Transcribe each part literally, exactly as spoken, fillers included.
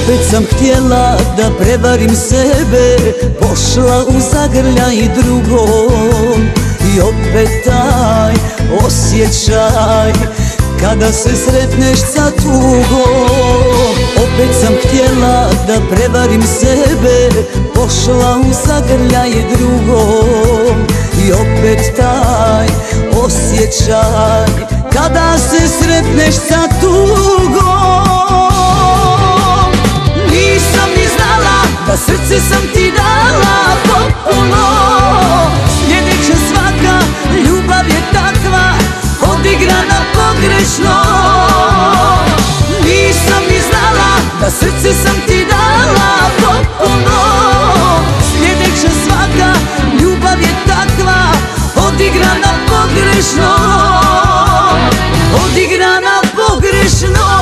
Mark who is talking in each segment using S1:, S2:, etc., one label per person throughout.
S1: Opet sam htjela da prevarim sebe, pošla u zagrljaj drugom. I opet taj osjećaj kada se sretneš sa tugom. Opet sam htjela da prevarim sebe, pošla u zagrljaj drugom. I opet taj osjećaj kada se sretneš sa tugom. Nisam ni znala da srce sam ti dala potpuno. Sljedeća svaka ljubav je takva, odigrana pogrešno. Nisam ni znala da srce sam ti dala potpuno. Sljedeća svaka ljubav je takva, odigrana pogrešno. Odigrana pogrešno.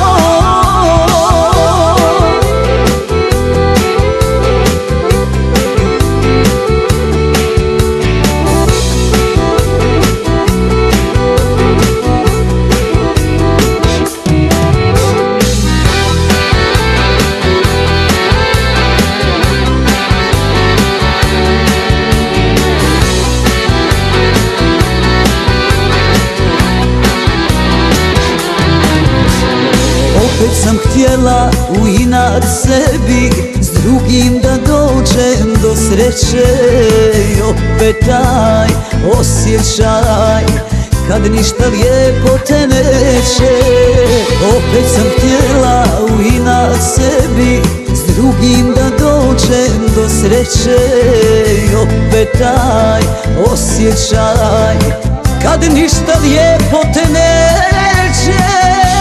S1: Opet sam htjela u inat sebi s drugim da dođem do sreće. I opet taj osjećaj kad ništa lijepo te neće. Opet sam htjela u inat sebi s drugim da dođem do sreće. I opet taj osjećaj kad ništa lijepo te neće.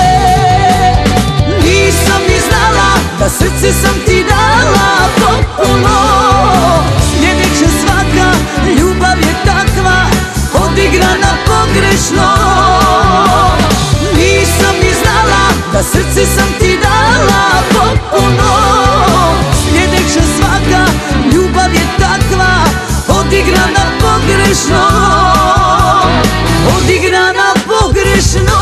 S1: Nisam ni znala da srce sam ti dala potpuno. Sljedeća svaka ljubav je takva, odigrana pogrešno. Nisam ni znala da srce sam ti dala potpuno. Sljedeća svaka ljubav je takva, odigrana pogrešno. Odigrana pogrešno.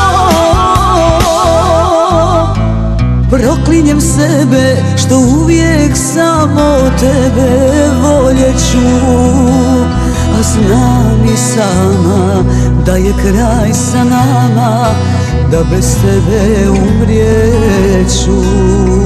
S1: Proklinjem sebe što uvijek samo tebe voljet ću. A znam i sama da je kraj sa nama, da bez tebe umrijet ću.